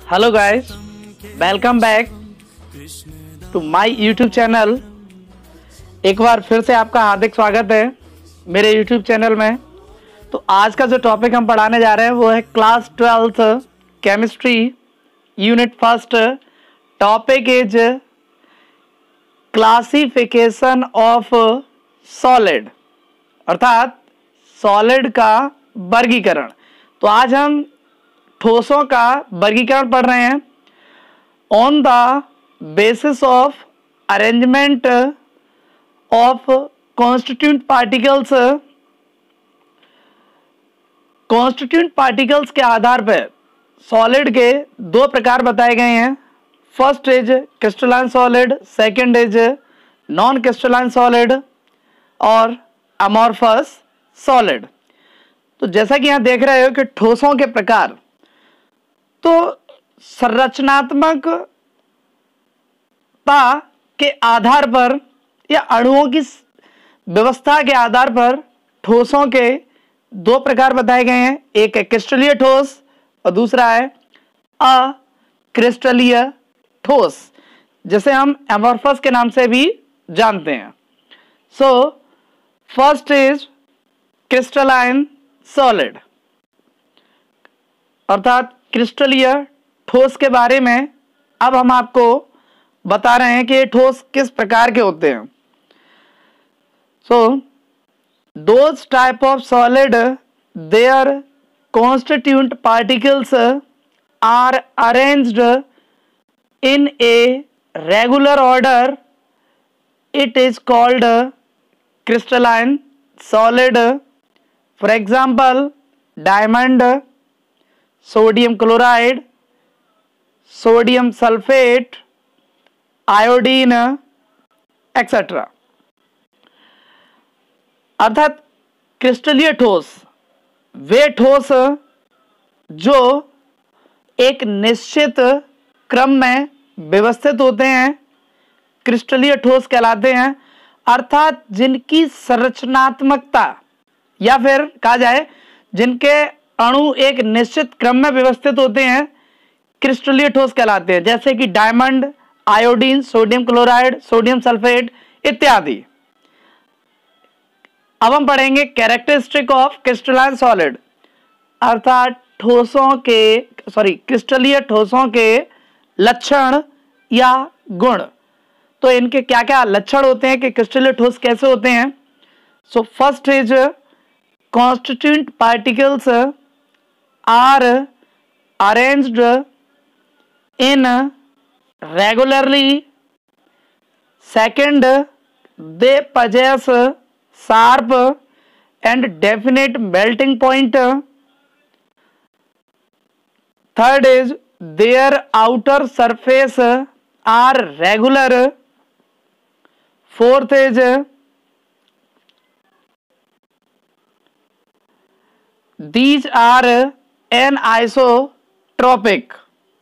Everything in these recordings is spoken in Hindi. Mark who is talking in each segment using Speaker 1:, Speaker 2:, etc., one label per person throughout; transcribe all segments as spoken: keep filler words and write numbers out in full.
Speaker 1: Hello guys, welcome back to my YouTube channel. एक बार फिर से आपका हार्दिक स्वागत है मेरे यूट्यूब चैनल में। तो आज का जो टॉपिक हम पढ़ाने जा रहे हैं वो है class twelfth chemistry unit first. Topic is classification of solid, अर्थात सॉलिड का वर्गीकरण। तो आज हम ठोसों का वर्गीकरण पढ़ रहे हैं on the basis of arrangement of constituent particles. Constituent particles के आधार पर सॉलिड के दो प्रकार बताए गए हैं। First is crystalline solid, second is non crystalline solid और अमॉर्फस सॉलिड। तो जैसा कि यहाँ देख रहे हो कि ठोसों के प्रकार, तो संरचनात्मकता के आधार पर या अणुओं की व्यवस्था के आधार पर ठोसों के दो प्रकार बताए गए हैं। एक है क्रिस्टलीय ठोस और दूसरा है अक्रिस्टलीय ठोस, जिसे हम एमॉर्फस के नाम से भी जानते हैं। So first is crystalline solid, अर्थात क्रिस्टलीय ठोस के बारे में अब हम आपको बता रहे हैं कि ये ठोस किस प्रकार के होते हैं। So those type of solid their constituent particles are arranged in a regular order, it is called crystalline solid. For example diamond, sodium chloride, sodium sulphate, iodine etcetera. अर्थात क्रिस्टलीय ठोस वे ठोस जो एक निश्चित क्रम में व्यवस्थित होते हैं, क्रिस्टलीय ठोस कहलाते हैं। अर्थात जिनकी संरचनात्मकता या फिर कहा जाए जिनके अणु एक निश्चित क्रम में व्यवस्थित होते हैं, क्रिस्टलीय ठोस कहलाते हैं। जैसे कि diamond, iodine, sodium chloride, sodium sulphate इत्यादि। अब हम पढ़ेंगे कैरेक्टरिस्टिक ऑफ क्रिस्टलाइन सॉलिड, अर्थात ठोसों के सॉरी क्रिस्टलीय ठोसों के लक्षण या गुण। तो इनके क्या क्या लक्षण होते हैं कि क्रिस्टलीय ठोस कैसे होते हैं। So first is constituent particles are arranged in regularly. Second, they possess sharp and definite melting point. Third is their outer surface are regular. Fourth is these are anisotropic।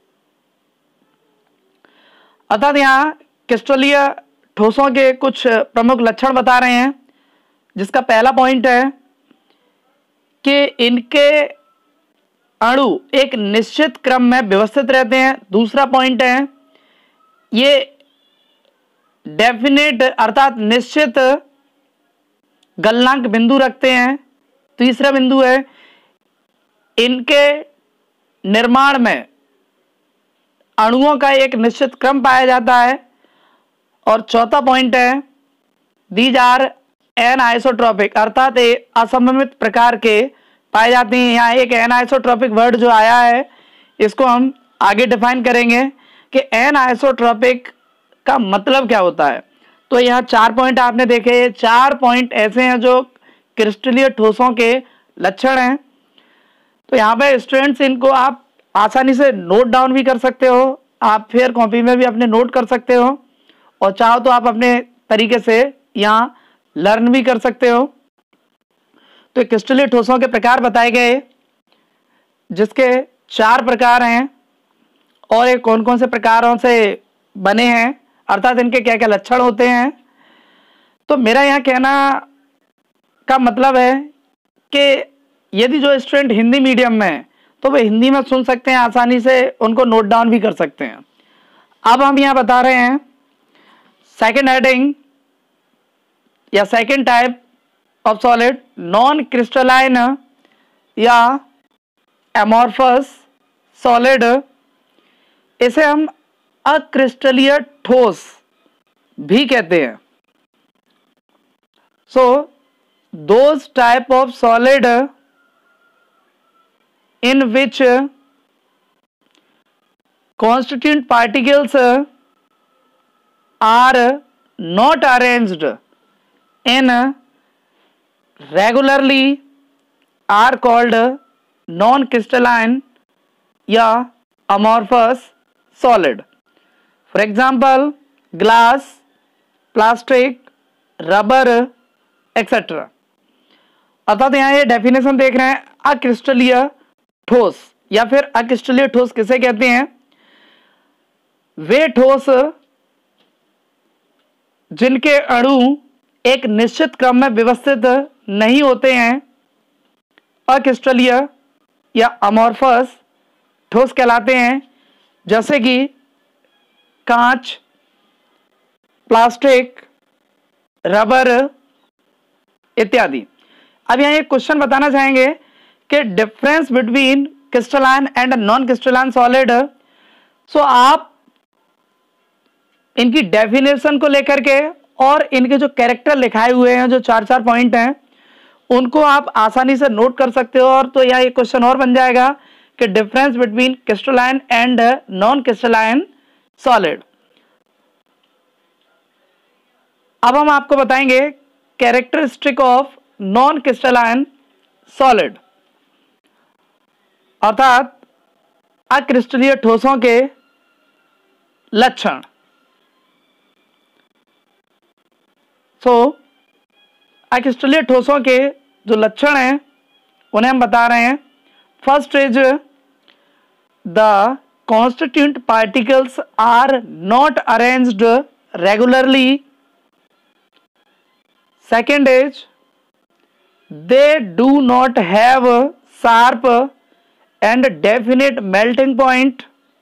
Speaker 1: अर्थात यहाँ क्रिस्टलीय ठोसों के कुछ प्रमुख लक्षण बता रहे हैं, जिसका पहला पॉइंट है कि इनके अणु एक निश्चित क्रम में व्यवस्थित रहते हैं। दूसरा पॉइंट है ये डेफिनेट अर्थात निश्चित गलनांक बिंदु रखते हैं। तीसरा बिंदु है इनके निर्माण में अणुओं का एक निश्चित क्रम पाया जाता है। और चौथा पॉइंट है दीज आर एनाइसोट्रॉपिक, अर्थात असममित प्रकार के पाए जाते हैं। यहाँ एक एनाइसोट्रॉपिक वर्ड जो आया है इसको हम आगे डिफाइन करेंगे कि एनाइसोट्रॉपिक का मतलब क्या होता है। तो यहाँ चार पॉइंट आपने देखे, ये चार पॉइंट ऐसे हैं जो क्रिस्टलीय ठोसों के लक्षण हैं। तो यहाँ पे स्टूडेंट्स इनको आप आसानी से नोट डाउन भी कर सकते हो, आप फिर कॉपी में भी अपने नोट कर सकते हो, और चाहो तो आप अपने तरीके से यहाँ लर्न भी कर सकते हो। तो क्रिस्टलीय ठोसों के प्रकार बताए गए, जिसके चार प्रकार हैं और ये कौन कौन से प्रकारों से बने हैं, अर्थात इनके क्या क्या लक्षण होते हैं। तो मेरा यहाँ कहना का मतलब है कि यदि जो स्टूडेंट हिंदी मीडियम में तो वे हिंदी में सुन सकते हैं, आसानी से उनको नोट डाउन भी कर सकते हैं। अब हम यहाँ बता रहे हैं सेकेंड हेडिंग या second type of solid, non crystalline या एमॉर्फस सॉलिड। इसे हम अक्रिस्टलीय ठोस भी कहते हैं। So those type of solid in which constituent particles are not arranged in regularly are called non-crystalline या amorphous solid. For example, glass, plastic, rubber, et cetera. अर्थात यहाँ ये डेफिनेशन देख रहे हैं, अक्रिस्टलीय ठोस या फिर अक्रिस्टलीय ठोस किसे कहते हैं? वे ठोस जिनके अणु एक निश्चित क्रम में व्यवस्थित नहीं होते हैं, अक्रिस्टलीय या अमॉर्फस ठोस कहलाते हैं, जैसे कि कांच, प्लास्टिक, रबर इत्यादि। अब यहाँ एक क्वेश्चन बताना चाहेंगे कि difference between crystalline and non crystalline solid. So आप इनकी डेफिनेशन को लेकर के और इनके जो कैरेक्टर लिखाए हुए हैं, जो चार चार पॉइंट हैं, उनको आप आसानी से नोट कर सकते हो। और तो यहाँ एक क्वेश्चन और बन जाएगा कि difference between crystalline and non crystalline solid. अब हम आपको बताएंगे characteristic of non crystalline solid, अर्थात अक्रिस्टलीय ठोसों के लक्षण। सो अक्रिस्टलीय ठोसों के जो लक्षण हैं उन्हें हम बता रहे हैं। First is the constituent particles are not arranged regularly. Second is they do not have sharp and definite melting point.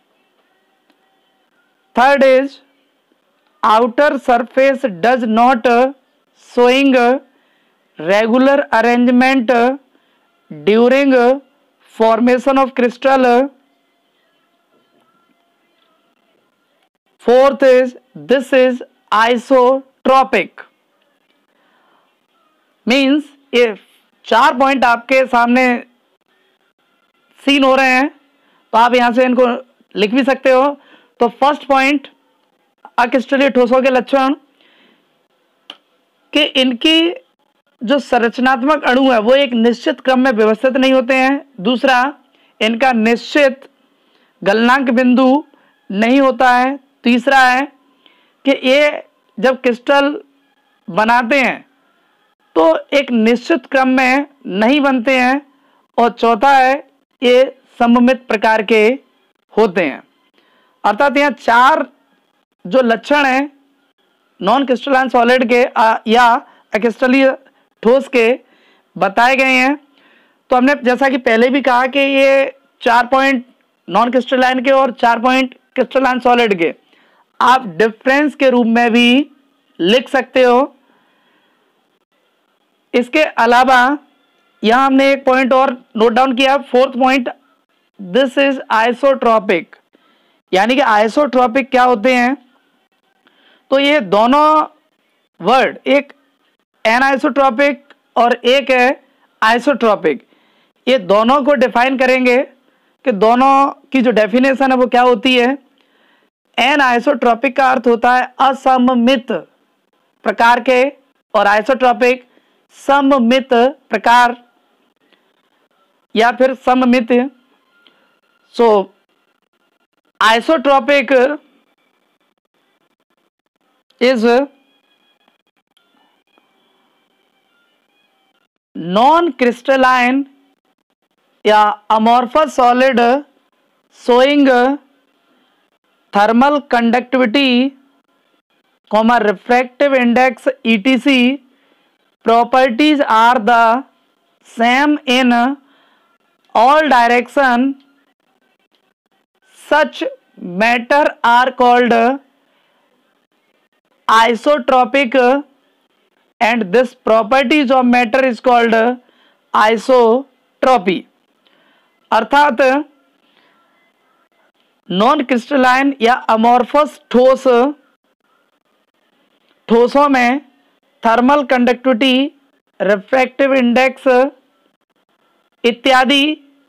Speaker 1: Third is outer surface does not showing regular arrangement during formation of crystal. Fourth is this is isotropic, means ये चार पॉइंट आपके सामने सीन हो रहे हैं, तो आप यहां से इनको लिख भी सकते हो। तो फर्स्ट पॉइंट, अक्रिस्टलीय ठोसों के लक्षण कि इनकी जो संरचनात्मक अणु है वो एक निश्चित क्रम में व्यवस्थित नहीं होते हैं। दूसरा, इनका निश्चित गलनांक बिंदु नहीं होता है। तीसरा है कि ये जब क्रिस्टल बनाते हैं तो एक निश्चित क्रम में नहीं बनते हैं। और चौथा है, ये सममित प्रकार के होते हैं। अर्थात यहाँ चार जो लक्षण हैं नॉन क्रिस्टलाइन सॉलिड के आ, या अक्रिस्टलीय ठोस के बताए गए हैं। तो हमने जैसा कि पहले भी कहा कि ये चार पॉइंट नॉन क्रिस्टलाइन के और चार पॉइंट क्रिस्टलाइन सॉलिड के आप डिफरेंस के रूप में भी लिख सकते हो। इसके अलावा यहां हमने एक पॉइंट और नोट डाउन किया, fourth point, this is isotropic. यानी कि आइसोट्रॉपिक क्या होते हैं? तो ये दोनों वर्ड, एक एनाइसोट्रॉपिक और एक है आइसोट्रॉपिक, ये दोनों को डिफाइन करेंगे कि दोनों की जो डेफिनेशन है वो क्या होती है। एनाइसोट्रॉपिक का अर्थ होता है असममित प्रकार के, और आइसोट्रॉपिक सममित प्रकार या फिर सममित। So isotropic is non crystalline या amorphous solid showing thermal conductivity, comma refractive index E T C properties are the same in all direction such matter are called isotropic and this properties of matter is called isotropy। अर्थात नॉन क्रिस्टलाइन या अमॉर्फस ठोस ठोसों में थर्मल कंडक्टिविटी, रिफ्रैक्टिव इंडेक्स इत्यादि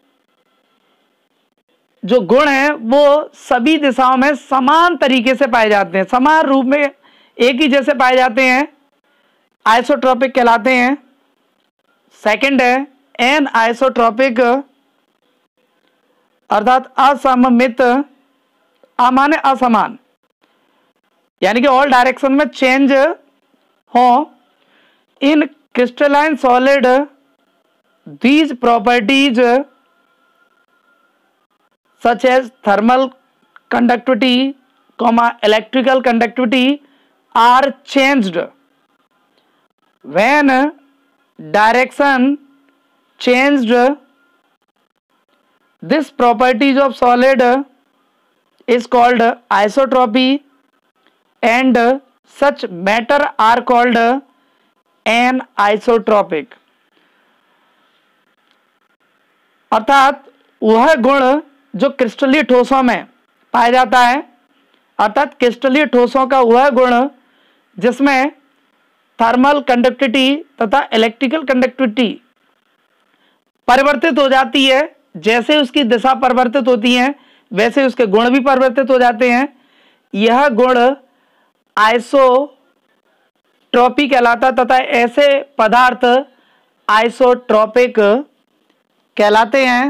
Speaker 1: जो गुण हैं वो सभी दिशाओं में समान तरीके से पाए जाते हैं, समान रूप में एक ही जैसे पाए जाते हैं, आइसोट्रोपिक कहलाते हैं। सेकंड है एन आइसोट्रोपिक अर्थात असममित, अमाने असमान, यानी कि ऑल डायरेक्शन में चेंज हो। In crystalline solid these properties such as thermal conductivity, comma electrical conductivity are changed when direction changed. This properties of solid is called isotropy and such matter are called anisotropic। अर्थात वह गुण जो क्रिस्टलीय ठोसों में पाया जाता है, अर्थात क्रिस्टलीय ठोसों का वह गुण जिसमें थर्मल कंडक्टिविटी तथा इलेक्ट्रिकल कंडक्टिविटी परिवर्तित हो जाती है, जैसे उसकी दिशा परिवर्तित होती है वैसे उसके गुण भी परिवर्तित हो जाते हैं। यह गुण आइसोट्रोपी कहलाता तथा ऐसे पदार्थ आइसोट्रोपिक कहलाते हैं।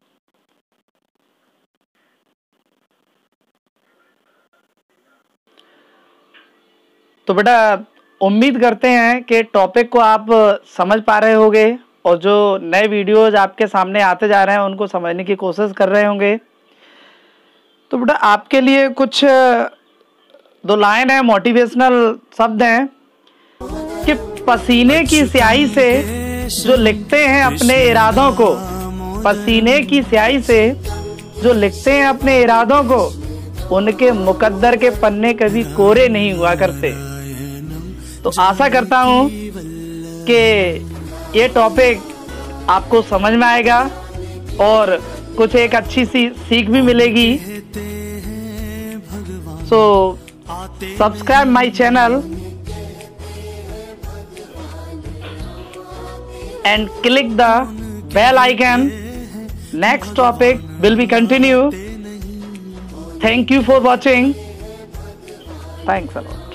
Speaker 1: तो बेटा उम्मीद करते हैं कि टॉपिक को आप समझ पा रहे होंगे और जो नए वीडियोज आपके सामने आते जा रहे हैं उनको समझने की कोशिश कर रहे होंगे। तो बेटा आपके लिए कुछ दो लाइन है, मोटिवेशनल शब्द हैं कि पसीने की स्याही से जो लिखते हैं अपने इरादों को, पसीने की स्याही से जो लिखते हैं अपने इरादों को, उनके मुकद्दर के पन्ने कभी कोरे नहीं हुआ करते। तो आशा करता हूं कि ये टॉपिक आपको समझ में आएगा और कुछ एक अच्छी सी सीख भी मिलेगी। So subscribe my channel and click the bell icon. Next topic will be continue. Thank you for watching. Thanks a lot.